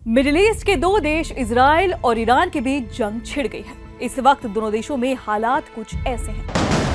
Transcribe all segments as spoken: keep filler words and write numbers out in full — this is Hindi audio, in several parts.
मिडिल ईस्ट के दो देश इजराइल और ईरान के बीच जंग छिड़ गई है। इस वक्त दोनों देशों में हालात कुछ ऐसे हैं।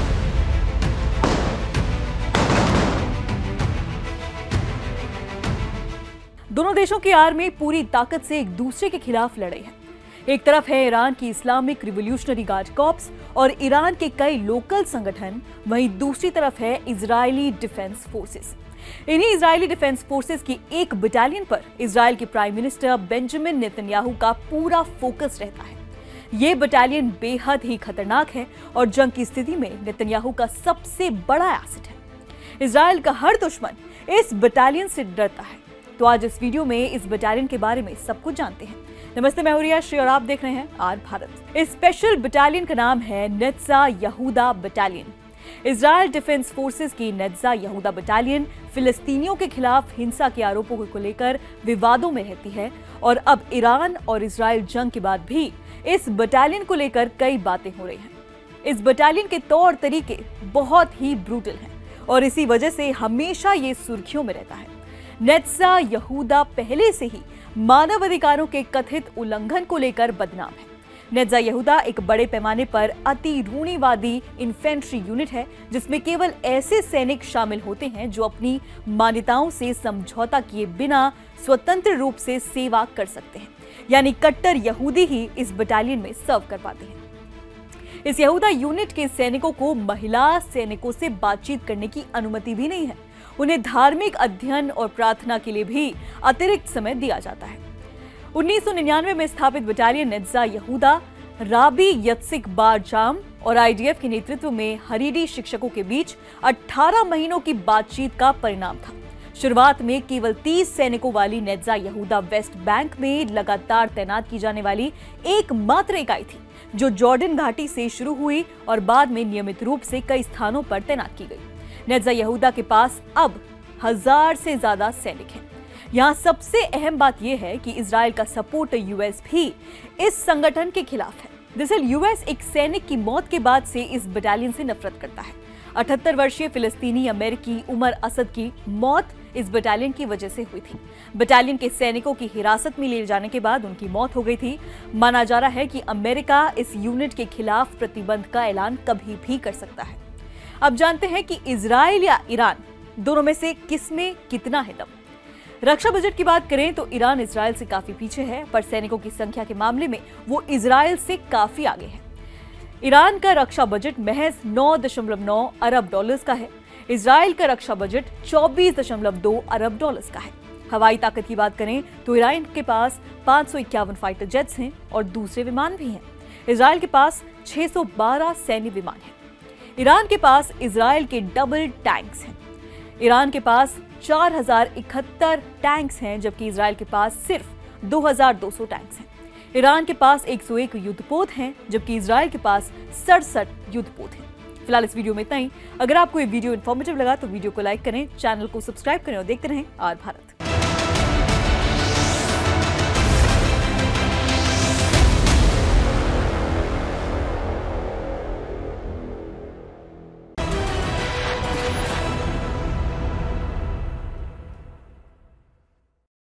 दोनों देशों की आर्मी पूरी ताकत से एक दूसरे के खिलाफ लड़ रही है। एक तरफ है ईरान की इस्लामिक रिवॉल्यूशनरी गार्ड कॉर्प्स और ईरान के कई लोकल संगठन, वहीं दूसरी तरफ है इजरायली डिफेंस फोर्सेस। इन्हीं इजरायली डिफेंस फोर्सेस की एक बटालियन पर इजराइल के प्राइम मिनिस्टर बेंजामिन नेतन्याहू का पूरा फोकस रहता है। ये बटालियन बेहद ही खतरनाक है और जंग की स्थिति में नेतन्याहू का सबसे बड़ा एसेट है। इजराइल का हर दुश्मन इस बटालियन से डरता है। तो आज इस वीडियो में इस बटालियन के बारे में सब कुछ जानते हैं। नमस्ते, मैं हूं रिया श्री और आप देख रहे हैं आर भारत। इस स्पेशल बटालियन का नाम है नेत्जा यहूदा बटालियन। इजराइल डिफेंस फोर्सेस की नेत्जा यहूदा बटालियन फिलिस्तीनियों के खिलाफ हिंसा के आरोपों को लेकर विवादों में रहती है और अब ईरान और इजराइल जंग के बाद भी इस बटालियन को लेकर कई बातें हो रही हैं। इस बटालियन के तौर तरीके बहुत ही ब्रूटल हैं और इसी वजह से हमेशा ये सुर्खियों में रहता है। नेत्जा यहूदा पहले से ही मानव अधिकारों के कथित उल्लंघन को लेकर बदनाम है। नेत्जा यहूदा एक बड़े पैमाने पर अति रूढ़िवादी इन्फेंट्री यूनिट है, जिसमें केवल ऐसे सैनिक शामिल होते हैं जो अपनी मान्यताओं से समझौता किए बिना स्वतंत्र रूप से सेवा कर सकते हैं, यानी कट्टर यहूदी ही इस बटालियन में सर्व कर पाते हैं। इस यहूदा यूनिट के सैनिकों को महिला सैनिकों से बातचीत करने की अनुमति भी नहीं है। उन्हें धार्मिक अध्ययन और प्रार्थना के लिए भी अतिरिक्त समय दिया जाता है। उन्नीस सौ निन्यानवे में स्थापित बटालियन नेत्जा यहूदा राबी यत्सिक बार जाम और आईडीएफ के नेतृत्व में हरीडी शिक्षकों के बीच अठारह महीनों की बातचीत का परिणाम था। शुरुआत में केवल तीस सैनिकों वाली नेत्जा यहूदा वेस्ट बैंक में लगातार तैनात की जाने वाली एकमात्र इकाई थी, जो जॉर्डन घाटी से शुरू हुई और बाद में नियमित रूप से कई स्थानों पर तैनात की गई। नेत्जा यहूदा के पास अब हजार से ज्यादा सैनिक हैं। यहाँ सबसे अहम बात यह है कि इजराइल का सपोर्ट यूएस भी इस संगठन के खिलाफ है। दरअसल यूएस एक सैनिक की मौत के बाद से इस बटालियन से नफरत करता है। अठहत्तर वर्षीय फिलिस्तीनी अमेरिकी उमर असद की मौत इस बटालियन की वजह से हुई थी। बटालियन के सैनिकों की हिरासत में ले जाने के बाद उनकी मौत हो गई थी। माना जा रहा है कि अमेरिका इस यूनिट के खिलाफ प्रतिबंध का ऐलान कभी भी कर सकता है। अब जानते हैं कि इजराइल या ईरान, दोनों में से किसमें कितना है दम। रक्षा बजट की बात करें तो ईरान इजराइल से काफी पीछे है, पर सैनिकों की संख्या के मामले में वो इजराइल से काफी आगे है। ईरान का रक्षा बजट महज नौ दशमलव नौ अरब डॉलर्स का है। इजराइल का रक्षा बजट चौबीस दशमलव दो अरब डॉलर्स का है। हवाई ताकत की बात करें तो ईरान के पास पांच सौ इक्यावन फाइटर जेट्स हैं और दूसरे विमान भी हैं। इजराइल के पास छह सौ बारह सैन्य विमान हैं। ईरान के पास इजराइल के डबल टैंक्स हैं। ईरान के पास चार हजार इकहत्तर टैंक्स हैं, जबकि इजराइल के पास सिर्फ दो हजार दो सौ टैंक्स हैं। ईरान के पास एक सौ एक युद्धपोत हैं, जबकि इजराइल के पास सड़सठ युद्धपोत हैं। फिलहाल इस वीडियो में इतना ही। अगर आपको ये वीडियो इन्फॉर्मेटिव लगा तो वीडियो को लाइक करें, चैनल को सब्सक्राइब करें और देखते रहें आर भारत।